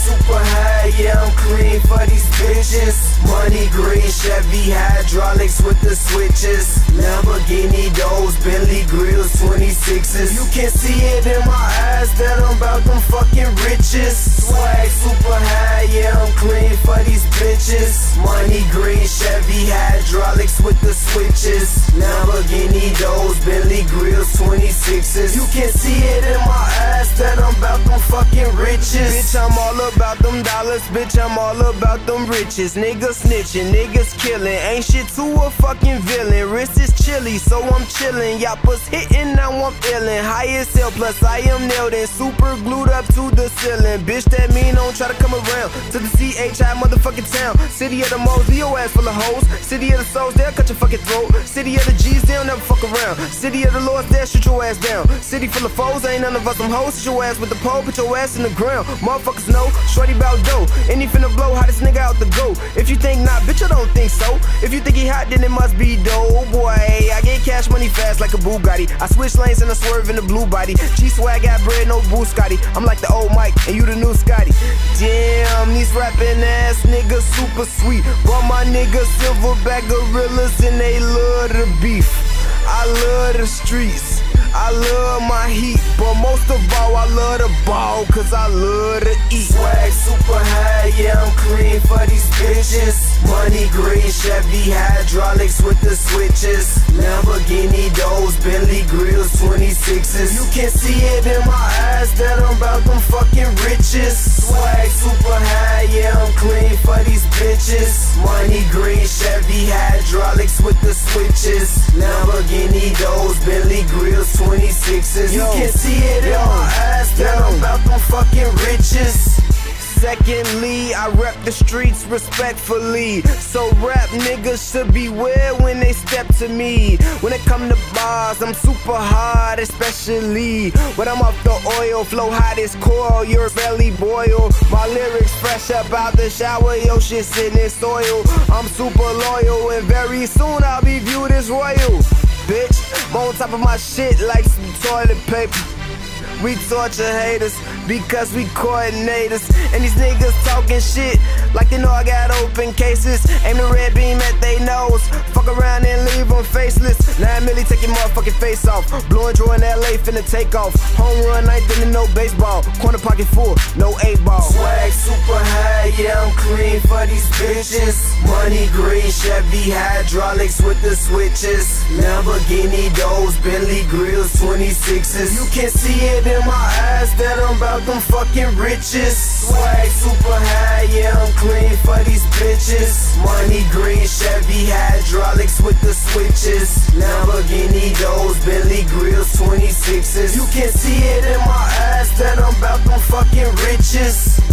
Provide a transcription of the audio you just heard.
super high, yeah, I'm clean for these bitches. Money green, Chevy hydraulics with the switches. Lamborghini doors, Bentley grills, 26s. You can see it in my eyes that I'm about them fucking riches. Swag super high, yeah, I'm clean for these bitches. Money green, Chevy hydraulics with the switches. Lamborghini doors, Bentley grills, 26s. You can see it in my eyes that I'm about them fucking riches. Bitch, I'm all about them dollars, bitch, I'm all about them riches. Niggas snitching, niggas killing, ain't shit to a fucking villain. Wrist is chilly, so I'm chillin'. Yappa's hitting, now I'm illin'. Highest L plus I am nailed in, super glued up to the ceiling. Bitch, that mean don't try to come around to the CHI motherfucking town. City of the moles, leave your ass full of hoes. City of the souls, they'll cut your fucking throat. City of the G's, they'll never fuck around. City of the lords, they'll shoot your ass down. City full of foes, ain't none of us some hoes. Hit your ass with the pole, put your ass in the ground. Motherfuckers know, shorty bout dough, and he finna blow hottest nigga out the go. If you think not, bitch, I don't think so. If you think he hot, then it must be dope, boy. I get cash money fast like a Bugatti. I switch lanes and I swerve in the blue body. G-Swag got bread, no Scotty. I'm like the old Mike, and you the new Scotty. Damn, these rapping ass niggas super sweet. But my niggas silverback gorillas and they love the beef. I love the streets, I love my heat, but most of all I love the ball, cause I love to eat. Swag super high, yeah, I'm clean for these bitches. Money green, Chevy hydraulics with the switches. Lamborghini doors, Bentley grills, 26s. You can see it in my eyes that I'm about them fucking riches. Swag super high, yeah, I'm clean for these bitches. Money green, Chevy hydraulics with the switches. Lamborghini doors, Bentley grills, 26s. You can see it in my eyes that I'm about them fucking riches. Secondly, I rep the streets respectfully. So rap niggas should beware when they step to me. When it come to bars, I'm super hard, especially when I'm off the oil. Flow hot as coil, your belly boil. My lyrics fresh up out the shower, yo shit sitting in soil. I'm super loyal and very soon I'll be viewed as royal. Bitch, I'm on top of my shit like some toilet paper. We torture haters because we coordinators. And these niggas talking shit like they know I got open cases. Aim the red beam at they nose, fuck around and leave them faceless. 9 milli take your motherfucking face off. Blowing draw in LA finna take off. Home run ninth and no baseball. Corner pocket full, no 8-ball. Swag super high, yeah, I'm clean for these bitches. Money green, Chevy hydraulics with the switches. Lamborghini doors, Bentley grills, 26s. You can see it in my eyes that I'm about them fucking riches. Swag super high, yeah, I'm clean for these bitches. Money green, Chevy hydraulics with the switches. Lamborghini doors, Bentley grills, 26s. You can see it in my eyes that I'm about them fucking riches.